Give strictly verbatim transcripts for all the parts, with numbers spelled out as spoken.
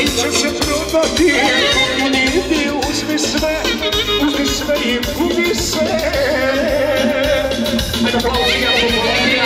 neće se prodati. Idi, uzmi sve, uzmi sve i gubi se. Ajde, Polonija, Polonija.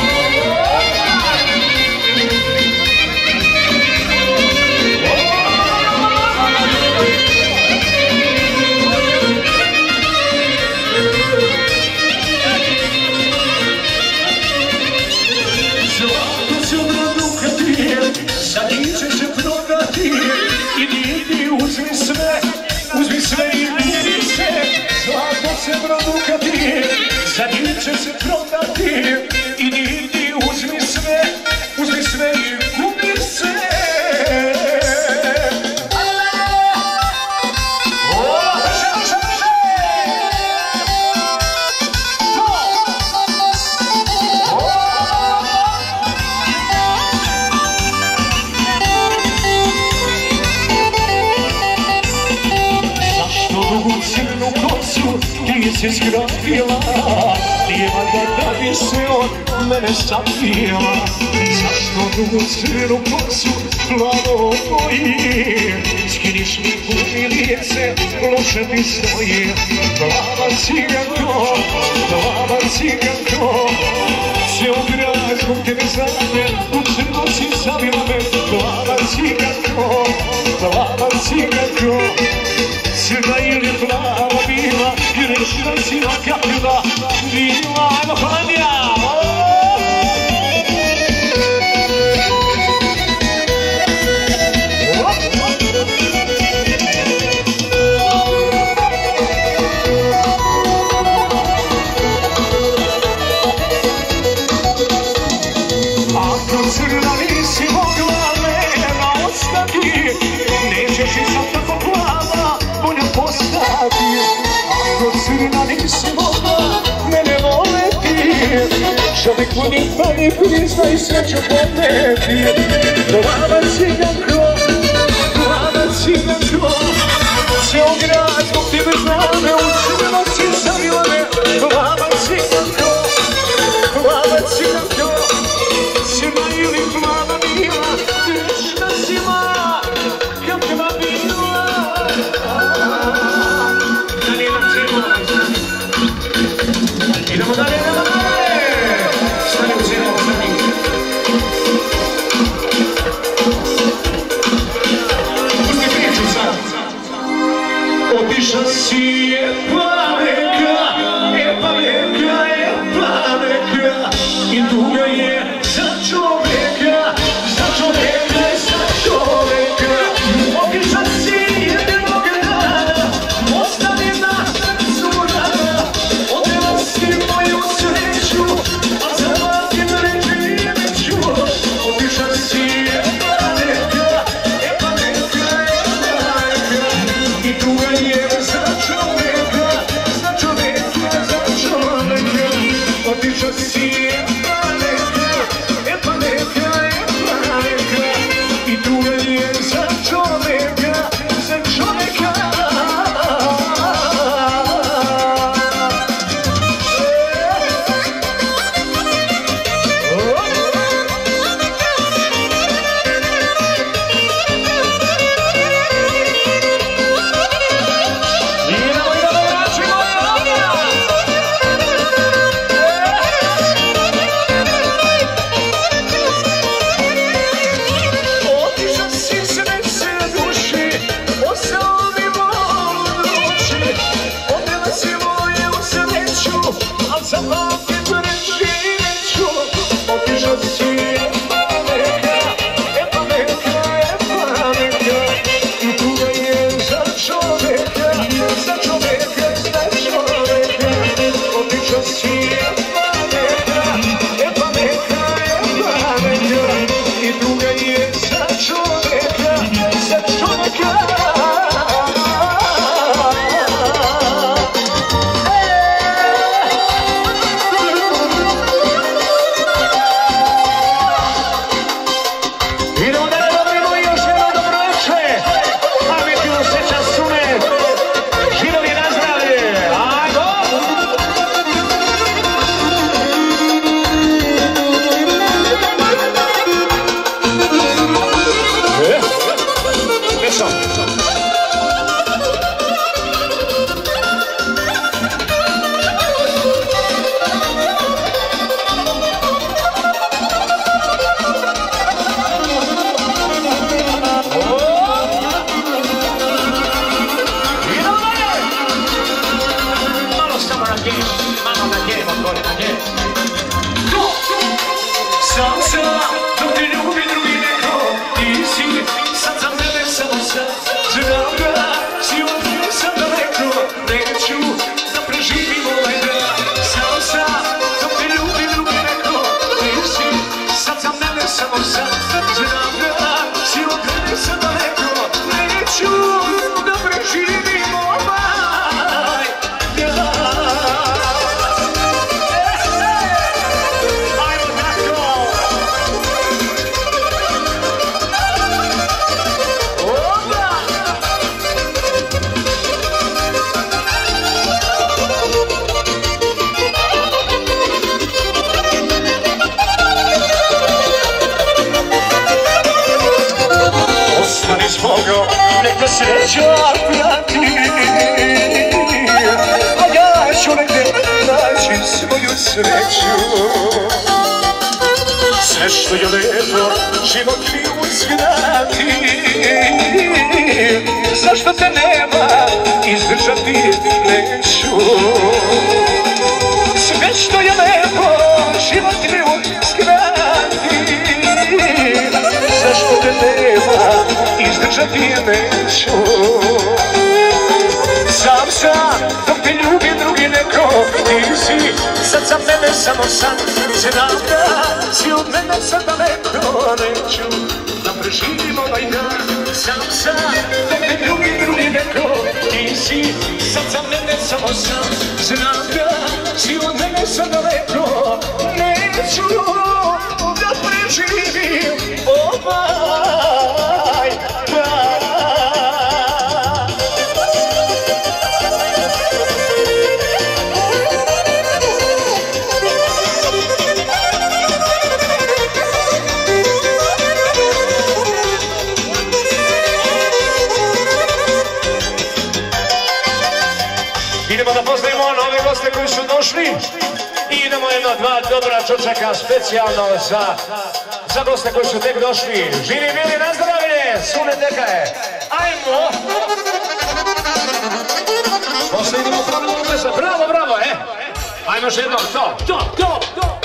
Zlato se obradukati, sad neće se prodati. Idi, idi, uzmi sve, uzmi sve i gubi se. Zlato se obradukati, sad neće se prodati. Idi, idi, uzmi sve, uzmi sve i gubi se. Crnu kosu ti si skratila, nije valjda da bi se od mene sakrila. Zašto dugu crnu kosu plavo boji, skiniš mi kumilice, loše ti stoji. Plava ciganko, plava ciganko, ceo grad zbog tebe znane, u crno si zavila me. Plava ciganko, plava ciganko, crna ili plava bila, i rečina si nakapila, bila, ajmo Holandija! Ako crna nisi mogla mena ostati, nećeš i sad tako plava bolja postati. Ako crna nisi mogla mene voleti, čovjek mu nikad ne prizna i sreću podneti. Plava ciganko, plava ciganko, ceo grad zbog tebe znane, u crno si zavila me. Plava ciganko, plava ciganko, crna ili plava bila, grešna si moja, kakva bila. Idemo dalje, idemo dalje! Stani u cijelu, stani! Pusti priču sad! Otišla si je plave, Sam sam, dok te ljubi drugi neko, ti si sad za mene samo sad. Znam da si od mene sam daleko, neću da preživim ovaj dan. Sam sam, dok te ljubi drugi neko, ti si sad za mene samo sad. Znam da si od mene sam daleko, neću da preživim ovaj dan. Ostani s Bogom, neka sreća prati, a ja ću negdje naći svoju sreću. Sve što je lepo, život mi uzgrati, zašto te nema, izdržati neću. Sve što je lepo, život mi uzgrati, zašto te nema, izdržati neću. Sam sam, dok te ljubi drugi neko, ti si sad za mene samo san. Znam da si od mene sad daleko, neću da preživim ovaj dan. Sam sam, dok te ljubi drugi neko, ti si sad za mene samo san. Znam da si od mene sad daleko, neću da preživim ovaj dan. Idemo da pozdravimo nove goste koji su došli i idemo jedno dva dobra čočaka specijalno za, za goste koji su tek došli. Živi bili, nazdravlje, Sune Tekaje. Ajmo! Posle idemo pravilno mesa, bravo, bravo, e! Ajmo još jednom, to, to, to, to!